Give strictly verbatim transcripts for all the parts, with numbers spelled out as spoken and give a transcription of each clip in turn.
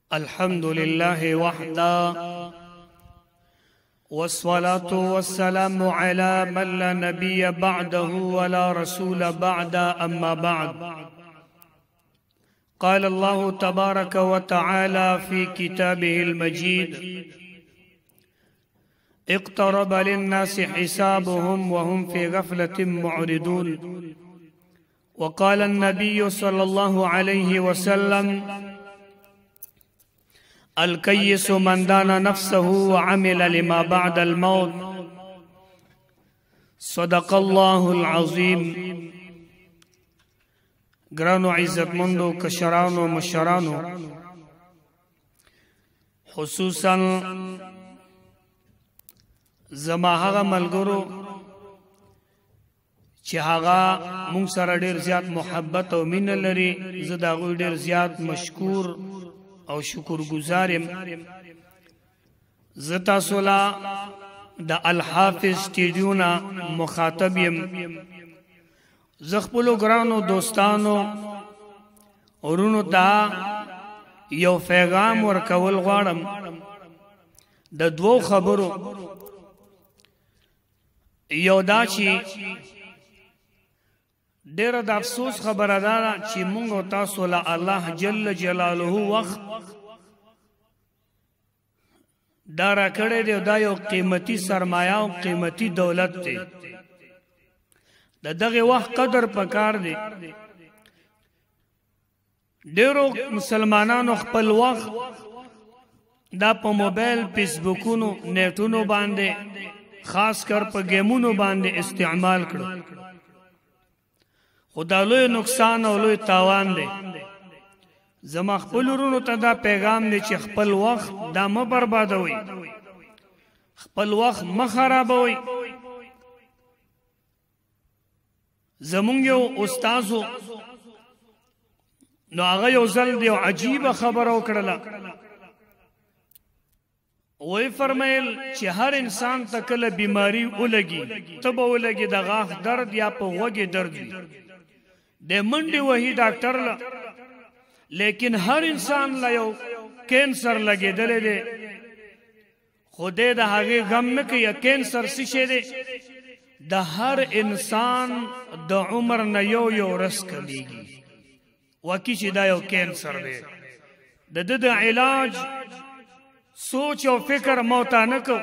الحمد لله وحده والصلاة والسلام على من لا نبي بعده ولا رسول بعد أما بعد. قال الله تبارك وتعالى في كتابه المجيد: اقترب للناس حسابهم وهم في غفلة معرضون. وقال النبي صلى الله عليه وسلم: الكيس من دان نفسه وعمل لما بعد الموت. صدق الله العظيم. گرانو عزت مندو کشرانو مشرانو، خصوصا زما هغه ملګرو چې هغه مونږ سره ډیر زیات محبت او مینه لري، زه د هغوی ډیر زیات مشکور او شکر گزارم. زه تاسو له د الحافظ سټډیو نه مخاطب یم. زه خپلو ګرانو دوستانو ورونو ته یو پیغام ورکول غواړم د دوو خبرو. یو دا چې ډیره د افسوس خبره ده چې موږ او تاسو له الله جل جلاله وخت دا راکړی دی. دا یو قیمتي سرمایه او قیمتي دولت دی. د دغه وخت قدر پکار دی. ډیرو مسلمانانو خپل وخت دا په موبایل، فیسبوکونو، نیټونو باندې، خاص کر په گیمونو باندې استعمال کړو. خدا لوی نقصان او لوی تاوان دی. زما خپل ورونو ته دا پیغام دی چې خپل وخت دا مه بربادوئ، خپل وخت مه خرابوئ. زمونږ یو استازو نو هغه یو ځل یو عجیبه خبره وکړله. وی فرمایل چې هر انسان ته کله بیماری ولګي، ته به ولګي د غاښ درد یا په غوږې درد وي، د منډې وهي ډاکټر له، لیکن هر انسان له یو کینسر لګېدلی دی، خو دی د هغې غم نه کوي. کینسر څه شی دی؟ د هر انسان د عمر نه یو یو ورځ کمیږي. واقعي چې دا یو کینسر دی. د ده د علاج سوچ او فکر موته نه کو،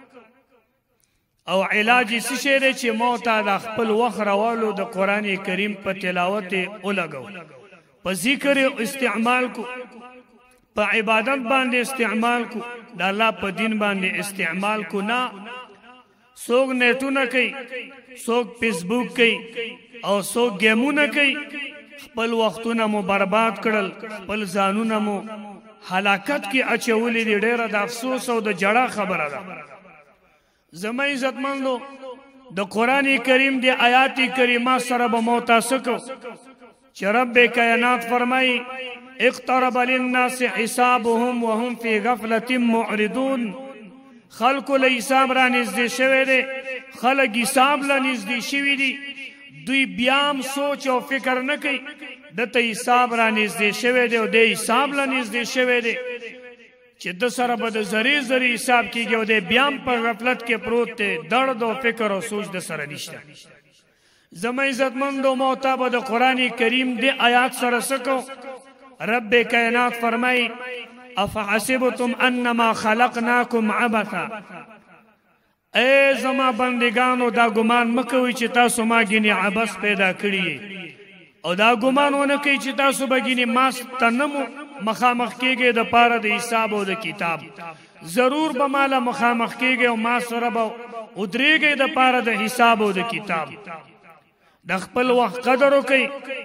او علاج څه شی دی چې موته د خپل وخت راوالو د قرآن کریم په تلاوت یې ولګو، په ذکر یې استعمال کو، په عبادت باندې استعمال کو، د الله په دین باندې استعمال کو. نه څوک نیټونه کوي، څوک فیسبوک کوي او څوک گیمونه کوي. خپل وختونه مو برباد کړل، خپل ځانونه مو هلاکت کې اچولې دي. ډیره د افسوس او د جړا خبره ده. زما عزتمندو، د قرآن کریم دی آیات کریمه سره به مو تاسو کو چې رب کائنات فرمایي: اقترب للناس حسابهم وهم في غفلة معرضون. خلکو له حساب را نږدې شوی دی، خلک حساب له نږدې شوي دي، دوی بیا هم سوچ او فکر نه کوي. دته حساب را نږدې شوی دی او دی حساب له نږدې شوی دی چې د سره به د ذرې ذرې حساب کېږي، او دی بیا هم په غفلت کې پروت دی. درد او فکر او سوچ د سره نشته. زما عزتمندو، موته به د قرآن کریم دی آیات سره څه کو؟ رب کائنات فرمایي: افحسبتم انما خلقناکم عبثا. ای زما بندگانو، دا ګمان مه کوئ چې تاسو ما ګینې عبث پیدا کړي، او دا ګمان ونه کوئ چې تاسو به ګینې ما ته نه مو مخامخ کېږئ د پاره د حساب او د کتاب. ضرور به ما له مخامخ کېږئ او ما سره به ودرېږئ د پاره د حساب او د کتاب. د خپل وخت قدر وکئ،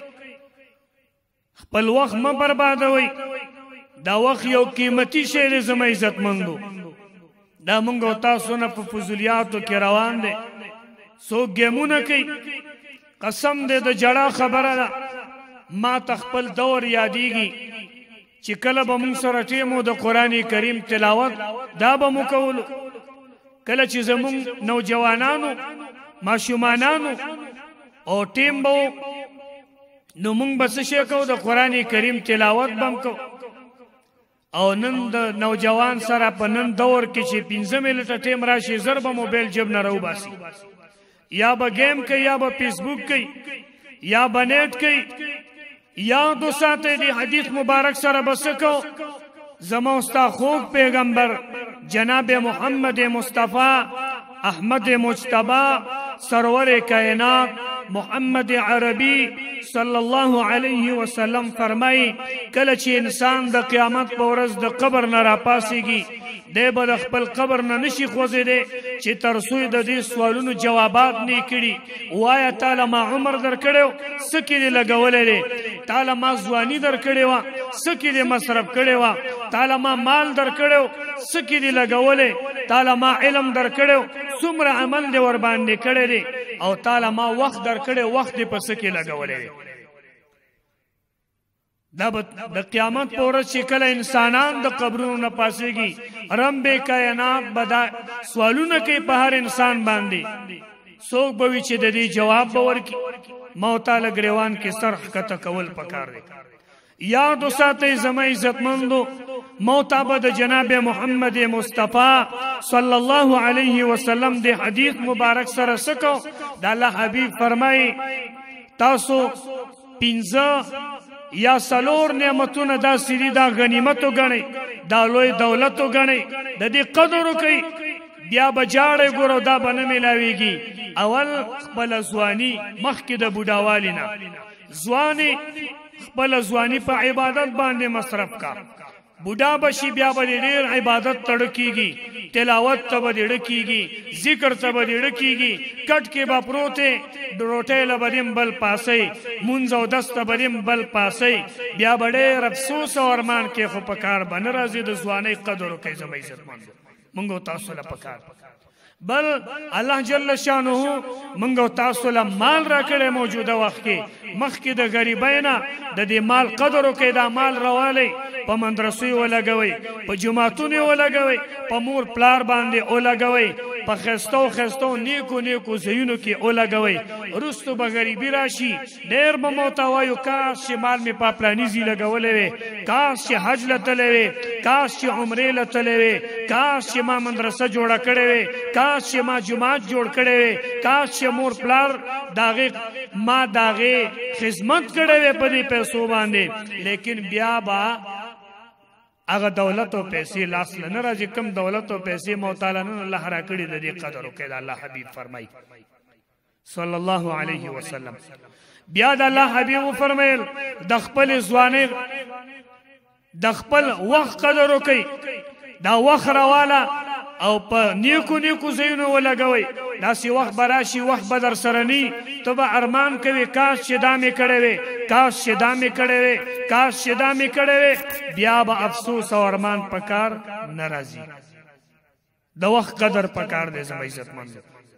خپل وخت مه بربادوئ. دا وخت یو قیمتي شی دی زما عزتمندو. دا مونږ او تاسو نه په فضولیاتو کې روان دی. څوک گیمونه کوي. قسم دی د جړا خبره ده. ما ته خپل دور یادېږي چې کله به مونږ سره ټیم و د قرآن کریم تلاوت دا به مو کولو. کله چې زمونږ نوجوانانو ماشومانانو او ټیم به نو مونږ به څه شی کوو؟ د قرآن کریم تلاوت به هم کوو. او نن د نوجوان سره په نن دور کې چې پنځه منټه ټیم راشي زر به موبایل جیب نه راوباسي یا به گیم کوي یا به فیسبوک کوي یا به نیټ کوي یا دو ساعته دی حدیث مبارک سره بس کو زما استا خوب پیغمبر جناب محمد مصطفی احمد مجتبی سرور کائنات محمد عربی صلی الله علیه وسلم فرمای کله چې انسان د قیامت په ورځ د قبر نه راپاسيږي دی به د خپل قبر نه نشي خوځېدی چې تر څو د دې سوالونو جوابات نه کړي وایه تعالی ما عمر درکړی څه کې دې لګولی دی تعالی ما ځواني درکړې وه څه کې دې مصرف کړې وه تعالی ما مال درکړی څه کې دې لګولی تعالی ما علم درکړی څومره عمل دې ورباندې کړی دی او تعالی ما وخت درکړی وخت دې په څه کې لګولی دی دا د قیامت په ورځ چې کله انسانان د قبرونو نه پاسېږي رب کائنات به سوالونه کوي په هر انسان باندې څوک به وي چې د دې جواب به ورکړي ما تعالی ګریوان کې سر ښکته کول پکار دی یاد وساتئ زما عزتمندو موتا به د جناب محمد مصطفی صلی الله علیه وسلم د حدیث مبارک سره سکو د الله حبیب فرمای تاسو پنځه یا سلور نعمتونه دا سری دا غنیمتو غنی دا لوی دولتو غنی د دې قدر کوي بیا بجاړې ګورو دا بنه ملاويږي اول خپل ځواني مخکې د بوډاوالینا ځواني خپل ځواني په عبادت باندې مصرف کا بوډا بشي بیا به ډېر عبادت تړکیږي تلاوت ته به ډکیږي ذکر ته به ډکیږي کټ کې به پروته ډروټه لبدیم بل پاسي مونږ او دسته بدیم بل پاسي بیا به ډېر افسوس او ارمان کې خو پکار بن راځي د ځواني قدر کوي زما عزتمن مونږ تاسو له پکار بل الله جل شانه مونږ تاسو له مال راکړې موجوده وخت کې مخکې د غریبینا د دې مال قدر کوي دا مال روالي په مدرسې ولګوي په جماعتونو ولګوي په مور پلار باندې ولګوي په خستو خستو نیکو نیکو زینو کې ولګوي رستو به غریبی راشي ډېر به موته وایو کاش چې مال می په پلانیزي لګولې وي کاش چې حج لتلې وي کاش چې عمرې لتلې وي کاش چې ما مدرسه جوړه کړې وي کاش چې ما جماعت جوړ کړې وي کاش چې مور پلار داغه ما داغه خدمت کړې وي په دې پیسو باندې لیکن بیا با اغه دولت او پیسې لاس نه راځي کم دولت او پیسې مو تعالی نه الله را کړی د دې قدر وکړه الله حبیب فرمای صلی الله علیه وسلم بیا د الله حبیب فرمایل د خپل ځواني د خپل وخت قدر وکړي دا وخت راواله او په نیکو نیکو زینو ولګوي داسې وخت براشي وخت به در سره نی ته به ارمان کوي کاش چې دا مې کړی وي کاش چې دا مې کړی وي کاش چې دا مې کړی وي بیا به افسوس او ارمان پکار نه راځي د وخت قدر پکار دی زما عزتمند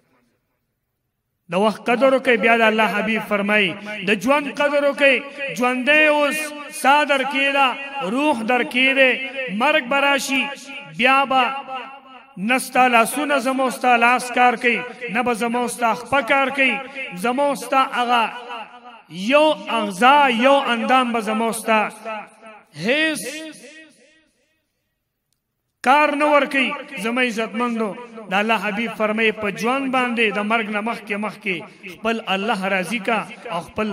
د وخت قدر وکړئ بیا د الله حبیب فرمایي د ژوند قدر وکړئ ژوندی اوس سا در کېده روح در کېده مرګ به راشي بیا به نستا لاسونه زما ستا لاس کار کوي نه به زما ستا خپه کار کوي زما ستا هغه یو اغذا یو اندام به زما ستا هیڅ کار نه ورکوي زما عزتمندو د الله حبیب فرمایي په ژوند باندې د مرګ نه مخکې مخکې خپل الله راضي کا او خپل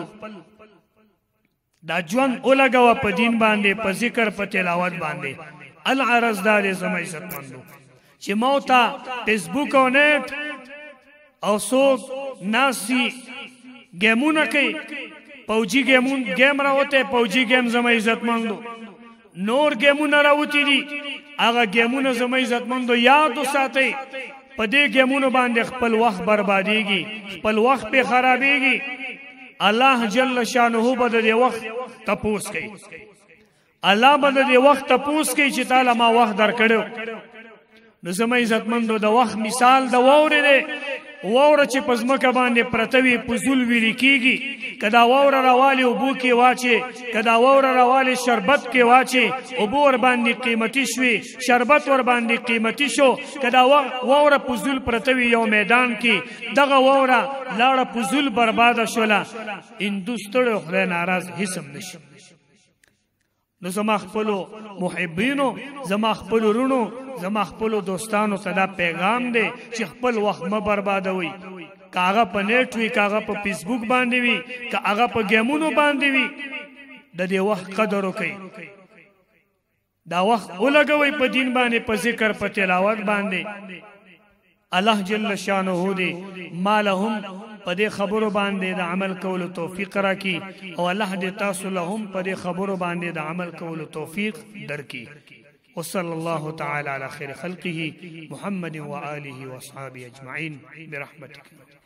دا ژوند ولګوه په دین باندې په ذکر په تلاوت باندې العرض دا زما عزتمندو چې موتا فیسبوک او نیټ او څوک ناسي گیمونه کوي پوجي گیمون گیم راوته پوجي گیم زما عزتمندو نور گیمونه راوتی دي هغه گیمونه زما عزتمندو یاد وساتئ په دې گیمونو باندې خپل وخت برباديږي خپل وخت په خرابيږي الله جل شانه به دې وخت تپوس کوي الله به دې وخت تپوس کوي چې تعالی ما وخت درکړو نو زما عزتمندو د وخت مثال د وورې دی ووره چې په ځمکه باندې پرته وي په زول ویلې کېږي که دا ووره راوالې اوبو کې واچې که دا ووره راوالې شربت کې واچې اوبه ورباندې قیمتي شوې شربت ورباندې قیمتي شو که دا ووره په زول پرته وي یو میدان کې دغه ووره لاړه په زول برباده شوله هندو ستړی خدای ناراض هیڅ هم نشي نو زما خپلو محبینو زما خپلو رونو زما خپلو دوستانو ته دا پیغام دی چې خپل وخت مه بربادوي، که هغه په نیټ وي، که هغه په فیسبوک باندې وي، که هغه په ګیمونو باندې وي، د دې وخت قدر وکړئ. دا وخت ولګوئ په دین باندې، په ذکر، په تلاوت باندې. الله جل شانه دې مالهم په دې خبرو باندې د عمل کولو توفیق راکړي، او الله دې تاسو له هم په دې خبرو باندې د عمل کولو توفیق درکړي. وصلى الله تعالى على خير خلقه محمد وآله وأصحابه أجمعين برحمتك.